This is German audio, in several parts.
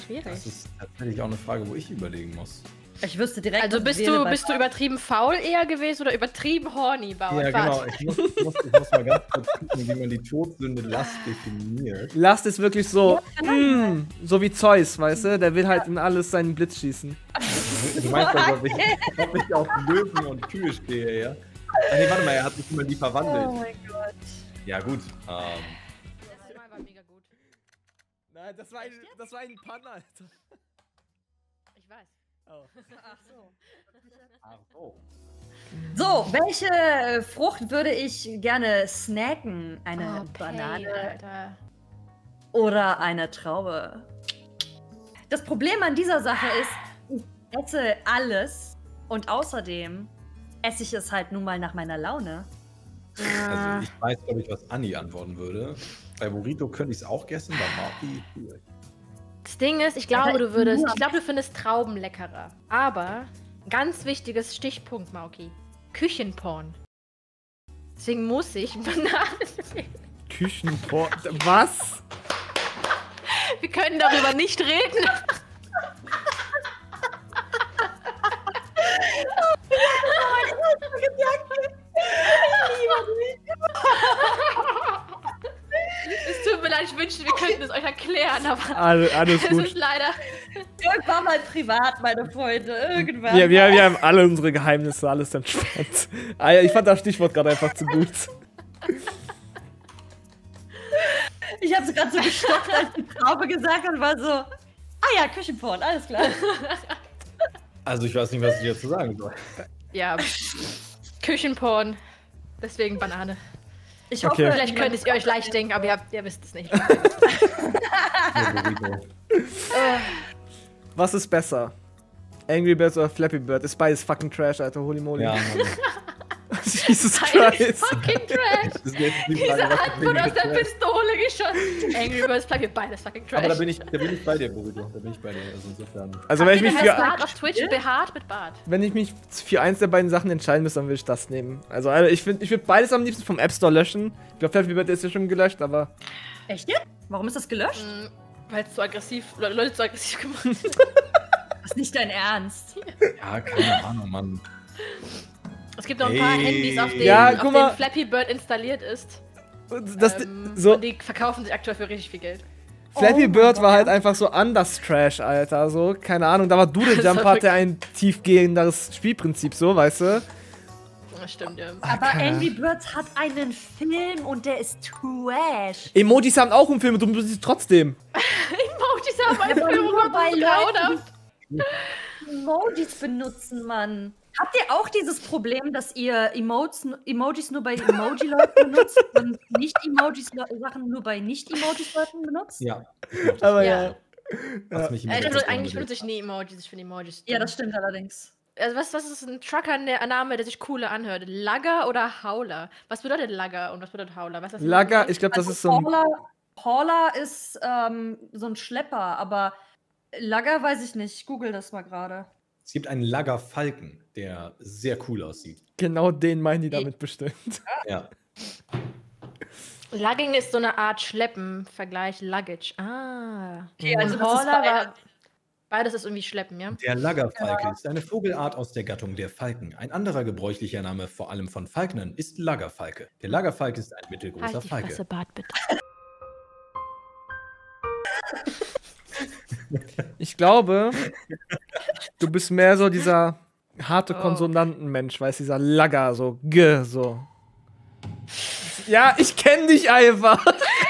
schwierig. Das ist tatsächlich auch eine Frage, wo ich überlegen muss. Ich wüsste direkt. Also bist du übertrieben faul eher gewesen oder übertrieben horny, Bauer? Ja, genau. Ich muss mal ganz kurz gucken, wie man die Todsünde Last definiert. Last ist wirklich so, so wie Zeus, weißt du? Der will halt in alles seinen Blitz schießen. Du meinst also, ob ich auf Löwen und Kühe stehe, ja? Ach nee, warte mal, er hat sich immer nie verwandelt. Oh mein Gott. Ja, gut. Das war mega gut. Nein, das war ein Panne, Alter. Ich weiß. Oh. Ach so. So, welche Frucht würde ich gerne snacken? Eine Pain, Banane Alter. oder eine Traube? Das Problem an dieser Sache ist, ich esse alles und außerdem esse ich es halt nun mal nach meiner Laune. Also ich weiß, glaube ich, was Anni antworten würde. Bei Burrito könnte ich es auch essen, bei Marty schwierig. Das Ding ist, ich glaube, du findest Trauben leckerer. Aber, ganz wichtiges Stichpunkt, Mauki. Küchenporn. Deswegen muss ich Bananen nehmen. Küchenporn. Was? Wir können darüber nicht reden. Es tut mir leid, ich wünschte, wir könnten es euch erklären, aber Alles es gut. ist leider... Irgendwann mal privat, meine Freunde. Irgendwann. Wir haben alle unsere Geheimnisse, alles entspannt. Ah, ja, ich fand das Stichwort gerade einfach zu gut. Ich habe es gerade so gestoppt, als die Traube gesagt hat und war so, ja, Küchenporn, alles klar. Also ich weiß nicht, was ich dazu sagen soll. Ja, Küchenporn. Deswegen Banane. Ich hoffe, Okay. Vielleicht könnt ihr euch leicht denken, aber ihr wisst es nicht. Was ist besser? Angry Birds oder Flappy Bird? Ist beides fucking Trash, Alter. Holy moly. Ja, Mann. Jesus Christ. Fucking Trash. Das ist jetzt die Diese Frage, was Antwort aus der ist. Pistole geschossen. Angry Birds, bleibt beides fucking Trash. Aber da bin ich bei dir, Burrito. Da bin ich bei dir. Also insofern. Also wenn ich mich für, Bart auf Twitch behaart mit Bart. wenn ich mich für eins der beiden Sachen entscheiden müsste, dann würde ich das nehmen. Also ich würde beides am liebsten vom App Store löschen. Ich glaube, Flappy Bird ist ja schon gelöscht, aber... Echt jetzt? Warum ist das gelöscht? Weil es zu aggressiv, Leute zu aggressiv gemacht haben. Das ist nicht dein Ernst. Ja, keine Ahnung, Mann. Es gibt noch ein paar Handys, auf denen, Ja, auf guck mal. denen Flappy Bird installiert ist. Das, so, Und die verkaufen sich aktuell für richtig viel Geld. Flappy Oh Bird mein war Gott. halt einfach so anders Trash, Alter. So, keine Ahnung. Da war Doodle Das Jump war hatte ein tiefgehenderes Spielprinzip, so, weißt du? Das stimmt, ja. Aber keine Angry Birds hat einen Film und der ist trash. Emojis haben auch einen Film und du benutzt sie trotzdem. Emojis haben einen Aber Film nur bei grauenhaft. Leuten, die Emojis benutzen, Mann. Habt ihr auch dieses Problem, dass ihr Emojis nur bei Emoji-Leuten benutzt und Nicht-Emojis-Sachen nur bei Nicht-Emojis-Leuten benutzt? Ja. Aber Ja. ja. Lass mich immer Eigentlich benutze ich nie Emojis. Ich finde Emojis. Ja, das stimmt allerdings. Also was ist ein Trucker-Name, der sich cooler anhört? Lagger oder Hauler? Was bedeutet Lagger und was bedeutet Hauler? Was ist das für Lager, ein ich glaube, das Also ist so ein... Hauler ist so ein Schlepper, aber Lagger weiß ich nicht. Ich google das mal gerade. Es gibt einen Lagerfalken, der sehr cool aussieht. Genau den meinen die damit bestimmt. Ja. Lugging ist so eine Art Schleppen, Vergleich Luggage. Okay, also Und das ist Hauler bei- war... Beides ist irgendwie Schleppen, ja? Der Lagerfalke ist eine Vogelart aus der Gattung der Falken. Ein anderer gebräuchlicher Name, vor allem von Falknern, ist Lagerfalke. Der Lagerfalke ist ein mittelgroßer Halt die Falke. Fresse, Bart, bitte. Ich glaube, du bist mehr so dieser harte Oh. Konsonantenmensch, weißt du, dieser Lagger, so G, so. Ja, ich kenn dich einfach.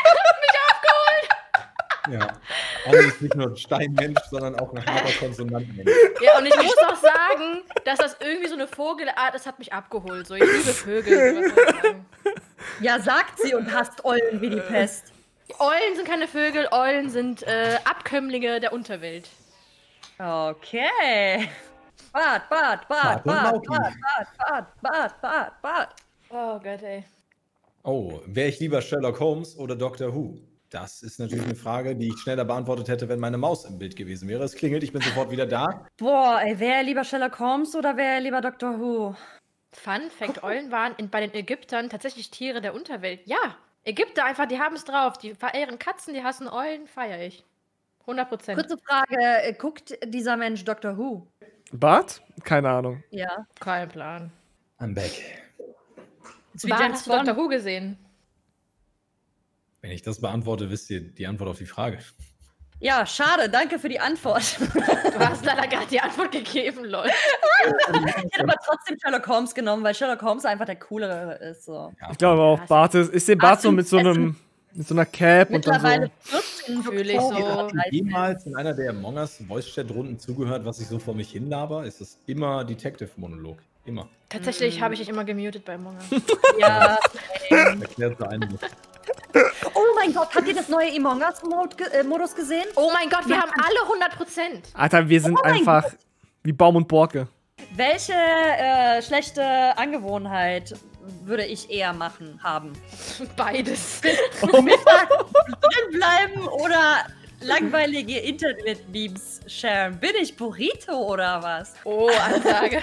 Ja. Anni ist nicht nur ein Steinmensch, sondern auch ein harter Konsonantenmensch. Ja, und ich muss auch sagen, dass das irgendwie so eine Vogelart ist, hat mich abgeholt. So, ich liebe Vögel. So, was soll ich sagen? Ja, sagt sie und hasst Eulen wie die Pest. Die Eulen sind keine Vögel, Eulen sind Abkömmlinge der Unterwelt. Okay. Bart, Bart, Bart, Bart und Bart, Mauki. Bart, Bart, Bart, Bart, Bart. Oh Gott, ey. Oh, wäre ich lieber Sherlock Holmes oder Doctor Who? Das ist natürlich eine Frage, die ich schneller beantwortet hätte, wenn meine Maus im Bild gewesen wäre. Es klingelt, ich bin sofort wieder da. Boah, ey, wäre er lieber Sherlock Holmes oder wäre er lieber Doctor Who? Fun Fact, Eulen waren bei den Ägyptern tatsächlich Tiere der Unterwelt. Ja, Ägypter einfach, die haben es drauf. Die verehren Katzen, die hassen Eulen, feiere ich. 100%. Kurze Frage, guckt dieser Mensch Doctor Who? Bart? Keine Ahnung. Ja. Kein Plan. I'm back. Wie Bart, James hast du Doctor Bond. Who gesehen? Wenn ich das beantworte, wisst ihr die Antwort auf die Frage. Ja, schade, danke für die Antwort. Du hast leider gerade die Antwort gegeben, Leute. Ich hätte aber trotzdem Sherlock Holmes genommen, weil Sherlock Holmes einfach der coolere ist. So. Ja. Ich glaube auch, Bart ist. Ich sehe Bart so mit so einer Cap und dann Mittlerweile so. 14 Fühl ich so. Hast du jemals in einer der Among Us Voice-Chat-Runden zugehört, was ich so vor mich hinlaber? Ist das immer Detective-Monolog. Immer. Tatsächlich habe ich dich immer gemutet bei Monga. Ja. Erklärt so einiges. Oh mein Gott, habt ihr das neue Among Us-Modus gesehen? Oh mein Gott, wir haben alle 100%. Alter, wir sind mein einfach wie Baum und Borke. Welche schlechte Angewohnheit würde ich eher haben? Beides. Mittag drinbleiben oder langweilige Internet-Memes sharen? Bin ich Burrito oder was? Oh, Ansage.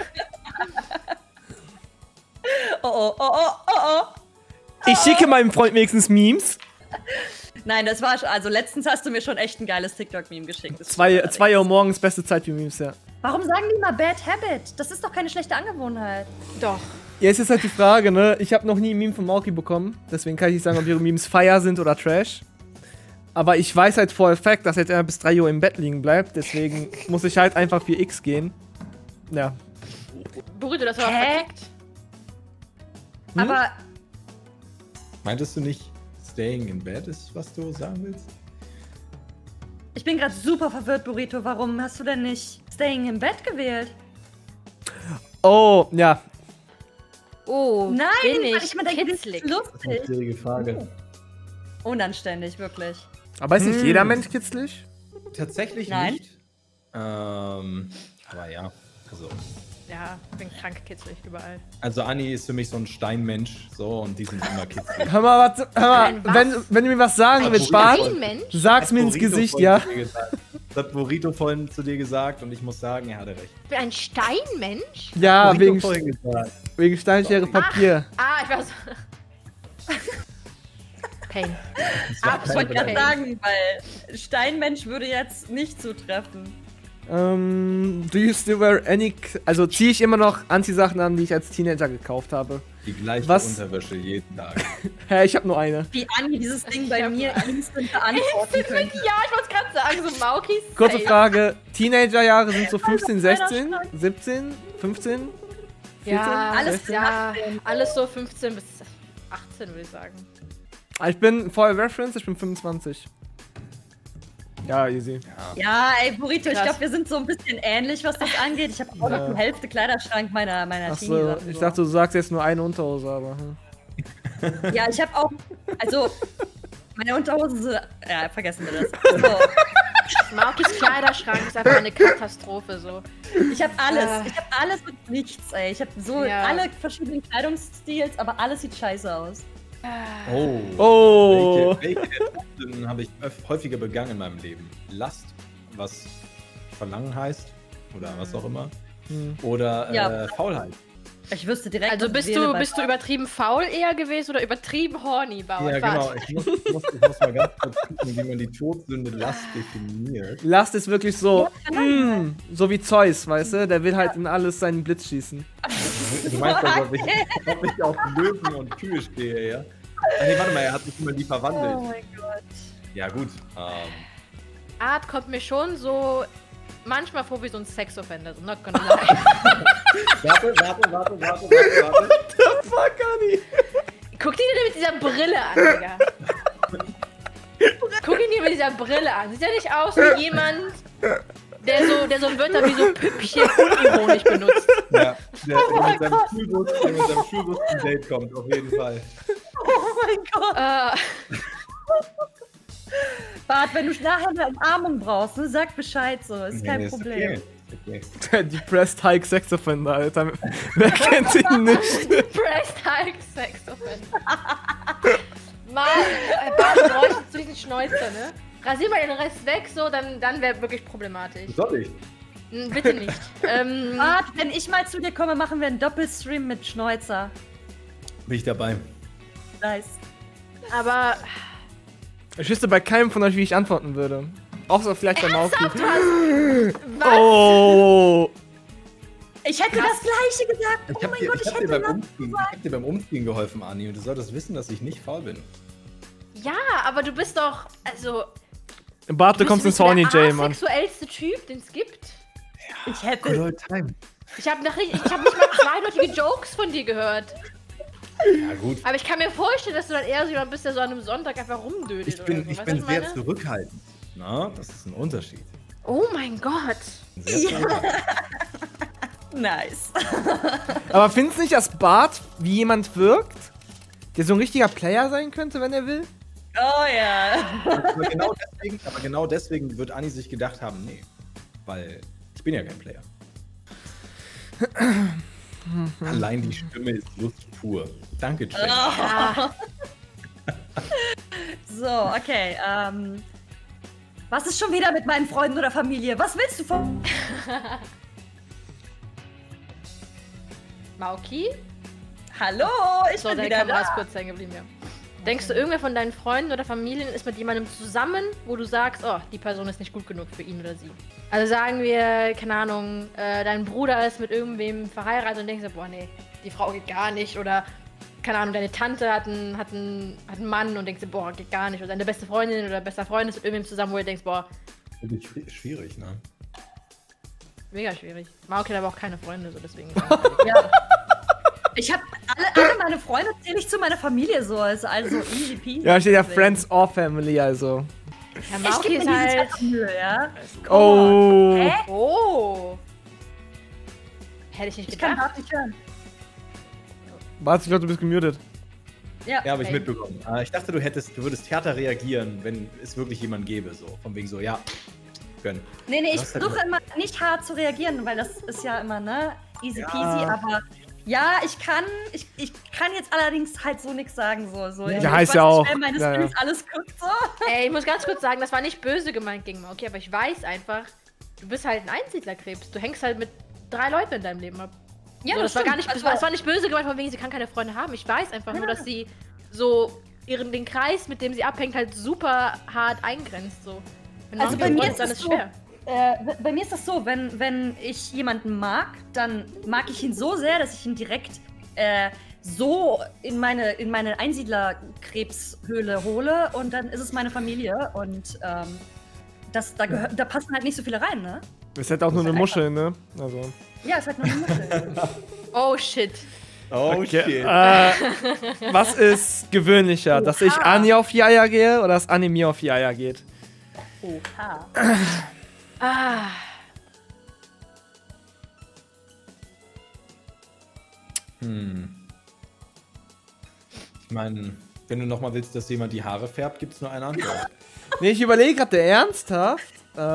Oh, oh, oh, oh, oh. Ich schicke meinem Freund wenigstens Memes. Nein, das war also letztens hast du mir schon echt ein geiles TikTok-Meme geschickt. Das 2 Uhr morgens, beste Zeit für Memes, ja. Warum sagen die mal Bad Habit? Das ist doch keine schlechte Angewohnheit. Doch. Jetzt ist halt die Frage, ne? Ich habe noch nie ein Meme von Mauki bekommen. Deswegen kann ich nicht sagen, ob ihre Memes Fire sind oder Trash. Aber ich weiß halt for a fact, dass er jetzt immer bis 3 Uhr im Bett liegen bleibt. Deswegen muss ich halt einfach für X gehen. Ja. Burrito, das war Hä? verkackt. Aber Meintest du nicht, staying in bed ist, was du sagen willst? ich bin gerade super verwirrt, Burrito. Warum hast du denn nicht Staying im Bett gewählt? Oh, ja. Oh, Nein, bin weil ich ich mir denke, das kitzlig. ist Das ist eine lustig. schwierige Frage. Unanständig, wirklich. Aber ist nicht jeder Mensch kitzlig? Tatsächlich Nein. nicht. Aber ja, also. Ja, ich bin krank kitzlig überall. Also Anni ist für mich so ein Steinmensch, so, und die sind immer kitzlig. Hör mal, Ein was? wenn du mir was sagen willst, Bart, Ein Mensch? sag's mir ins Burrito Gesicht, vorhin ja. zu dir gesagt. Das hat Burrito vorhin zu dir gesagt und ich muss sagen, er hatte recht. Ich bin ein Steinmensch? Ja, Burrito vorhin gesagt. wegen Steinschere Papier. Ah, ich war so... Pain. Das war Ich keine wollte gerade Beleidigung. sagen, weil Steinmensch würde jetzt nicht zutreffen. Do you still wear any... Also ziehe ich immer noch Anziehsachen an, die ich als Teenager gekauft habe. Die gleiche Was? Unterwäsche jeden Tag. Hä, ich habe nur eine. Wie Anni dieses Ding bei hab mir mal- instant beantworten könnte. Ja, ich wollte es gerade sagen, so Maukis. Kurze safe. Frage, Teenagerjahre sind so 15, 16, 17, 15? Ja, 14, alles 16? ja, alles so 15 bis 18, würde ich sagen. Ich bin, for reference, ich bin 25. Ja, easy. Ja, ey, Burrito, ich Krass. glaube, wir sind so ein bisschen ähnlich, was das angeht. Ich habe auch noch die Hälfte Kleiderschrank meiner Achso, Teenie-Sachen. ich dachte, du sagst jetzt nur eine Unterhose, aber... Ja, ich habe auch, also, meine Unterhosen sind, ja, vergessen wir das. So, Maukis Kleiderschrank ist einfach eine Katastrophe, so. ich habe alles mit nichts, ey. Ich habe so Ja. alle verschiedenen Kleidungsstils, aber alles sieht scheiße aus. Oh. Oh. Welche der Taten habe ich häufiger begangen in meinem Leben? Last, was Verlangen heißt, oder was auch immer. Oder Ja. Faulheit. Ich wüsste direkt, Also was bist ich wähle, du weil- übertrieben faul eher gewesen oder übertrieben horny, Bauer? Ja, genau. Ich muss mal ganz kurz gucken, wie man die Todsünde Last definiert. Last ist wirklich so, so wie Zeus, weißt du? Der will halt in alles seinen Blitz schießen. Du meinst also, ob ich auf Löwen und Kühe stehe, ja? Ah, nee, warte mal, er hat sich immer die verwandelt. Oh mein Gott. Ja, gut. Art kommt mir schon so manchmal vor wie so ein Sexoffender. So, not gonna lie. Warte. Fuck, Anni. Guck dir den mit dieser Brille an, Digga. Guck ihn dir mit dieser Brille an. Sieht ja nicht aus wie jemand, der so Wörter wie so Püppchen unironisch benutzt. Ja, der mit seinem Schulbus zum Date kommt, auf jeden Fall. Oh mein Gott. Bart, wenn du nachher eine Umarmung brauchst, ne, sag Bescheid so. Ist kein Nee, Problem. Ist okay. Der Depressed Hike Sex Offender, Alter. Wer kennt ihn nicht? Pressed Hulk Sexoffender. Mann, Bart bräuchte zu diesen Schnäuzer, ne? Rasier mal den Rest weg, so, dann wäre wirklich problematisch. Soll ich? Bitte nicht. Bart, wenn ich mal zu dir komme, machen wir einen Doppelstream mit Schnäuzer. Bin ich dabei. Nice. Aber Ich wüsste bei keinem von euch, wie ich antworten würde. Außer vielleicht bei Mauki. Was? Oh! Ich hätte das Gleiche gesagt. Oh mein Gott, ich hätte das gesagt. Ich hab dir beim Umziehen geholfen, Ani, und du solltest wissen, dass ich nicht faul bin. Ja, aber du bist doch, also... Bart, du kommst in Sony J, Mann. Der sexuellste Typ, den es gibt. Ich hätte... Good old time. Ich hab nicht mal zweideutige Jokes von dir gehört. Ja, gut. Aber ich kann mir vorstellen, dass du dann eher so jemand bist, der so an einem Sonntag einfach rumdödelt Ich bin, oder so. ich Weißt bin du, was sehr meine? zurückhaltend. Na, das ist ein Unterschied. Oh mein Gott. Sehr zurückhaltend. Nice. Aber findest du nicht, dass Bart wie jemand wirkt, der so ein richtiger Player sein könnte, wenn er will? Oh ja. Aber genau deswegen wird Anni sich gedacht haben, nee. Weil ich bin ja kein Player. Allein die Stimme ist Lust pur. Danke, Jenny. Ja. So, okay. Was ist schon wieder mit meinen Freunden oder Familie? Was willst du von... Mauki? Hallo, ich So, bin deine wieder Kamera ist da. kurz hängen geblieben, ja. Denkst du, irgendwer von deinen Freunden oder Familien ist mit jemandem zusammen, wo du sagst, oh, die Person ist nicht gut genug für ihn oder sie? Also sagen wir, keine Ahnung, dein Bruder ist mit irgendwem verheiratet und denkst du, boah, nee, die Frau geht gar nicht. Oder, keine Ahnung, deine Tante hat einen Mann und denkst du, boah, geht gar nicht. Oder deine beste Freundin oder bester Freund ist mit irgendwem zusammen, wo du denkst, boah, Schwierig, ne? mega schwierig. Mauki hat aber auch keine Freunde, so deswegen. Ja. Ich habe alle meine Freunde zähle ich zu meiner Familie so, also easy peasy. Ja, steht ja Friends or Family, also. Ja, Ich Mauki gebe ist mir diese halt... Zeit Mühe, ja. Oh. Hä? Oh. Hätte ich nicht Ich kann gedacht. das nicht hören. Bart, ich glaube, du bist gemutet. Ja. Ja, habe ich Okay. mitbekommen. Ich dachte, du würdest härter reagieren, wenn es wirklich jemand gäbe. So. Von wegen so, ja, gönn. Nee, ich Was denn? versuche immer nicht hart zu reagieren, weil das ist ja immer, ne, easy Ja. peasy, aber ja, ich kann jetzt allerdings halt so nichts sagen, so. Ja, Ich heißt weiß ja nicht, auch. wer meine Ja, Streams ja. alles guckt, so. Ey, ich muss ganz kurz sagen, das war nicht böse gemeint gegen Mauki, aber ich weiß einfach, du bist halt ein Einsiedlerkrebs. Du hängst halt mit 3 Leuten in deinem Leben ab. Ja, So, das war stimmt. gar nicht, das war nicht böse gemeint, von wegen, sie kann keine Freunde haben. Ich weiß einfach nur, dass sie so den Kreis, mit dem sie abhängt, halt super hart eingrenzt. So. Wenn Also man bei mir Freund ist dann es ist so, schwer. bei mir ist das so, wenn ich jemanden mag, dann mag ich ihn so sehr, dass ich ihn direkt so in meine Einsiedlerkrebshöhle hole und dann ist es meine Familie und da passen halt nicht so viele rein, ne? Das ist halt auch nur eine Muschel, ne? Also. Ja, ist halt nur eine Muschel. Oh shit. Oh, Okay. Was ist gewöhnlicher? Dass ich Ani auf die Eier gehe oder dass Ani mir auf die Eier geht? Oha. Ah. Ich meine, wenn du nochmal willst, dass jemand die Haare färbt, gibt es nur eine Antwort. Nee, ich überlege gerade ernsthaft.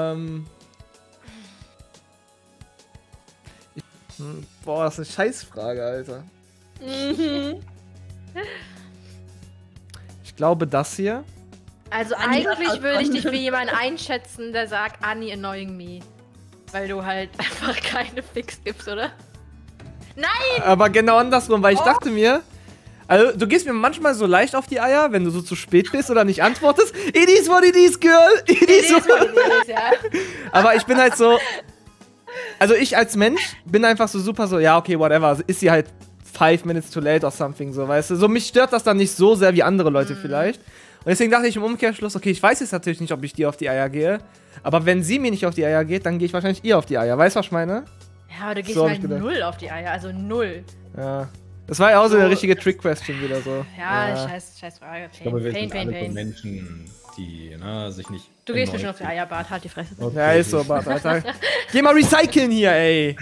Boah, das ist eine Scheißfrage, Alter. Ich glaube, das hier. Also Anni eigentlich hat würde ich dich ausgefunden. wie jemand einschätzen, der sagt, Anni annoying me. Weil du halt einfach keine Fix gibst, oder? Nein! Aber genau andersrum, weil ich dachte mir. Also, du gehst mir manchmal so leicht auf die Eier, wenn du so zu spät bist oder nicht antwortest. It is what it is, girl! It is what it is. Ja. Aber ich bin halt so. Also, ich als Mensch bin einfach so super so, ja, okay, whatever. Ist sie halt 5 minutes too late or something, so, weißt du? So, mich stört das dann nicht so sehr wie andere Leute vielleicht. Und deswegen dachte ich im Umkehrschluss, okay, ich weiß jetzt natürlich nicht, ob ich dir auf die Eier gehe. Aber wenn sie mir nicht auf die Eier geht, dann gehe ich wahrscheinlich ihr auf die Eier. Weißt du, was ich meine? Ja, aber du gehst So hab mir ich halt gedacht. 0 auf die Eier, also 0. Ja. Das war ja auch so eine richtige Trick-Question wieder so. Ja, scheiß Frage. Ich glaube, wir Pain, sind alle so Pain. Menschen, die sich nicht... Du gehst mir erneut schon auf die Eier, Bart, halt die Fresse. Okay. Ja, ist so, Bart, Alter. Geh mal recyceln hier, ey.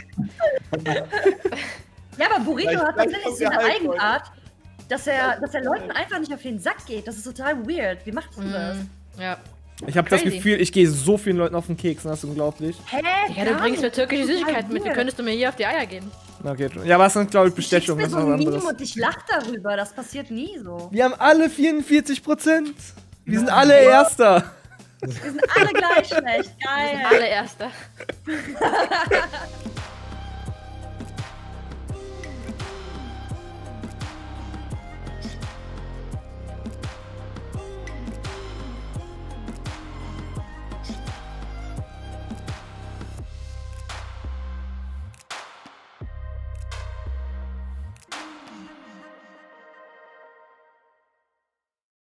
Ja, aber Burrito Vielleicht- hat tatsächlich vielleicht so eine kommt der Hype, Eigenart, dass er Leuten einfach nicht auf den Sack geht. Das ist total weird. Wie macht denn das? Ja. Ich habe das Crazy. Gefühl, ich gehe so vielen Leuten auf den Keks, das ist unglaublich. Hä? Ja, du Gar bringst mir nicht. türkische Total Süßigkeiten mit. Wie weird. könntest du mir hier auf die Eier gehen? Okay, ja, aber es sind, glaube ich, Du schickst Bestechungen, mir das ist so was ein Meme anderes. und ich lach darüber. Das passiert nie so. Wir haben alle 44%. Wir sind alle Erster. Wir sind alle gleich schlecht. Geil. Allererster.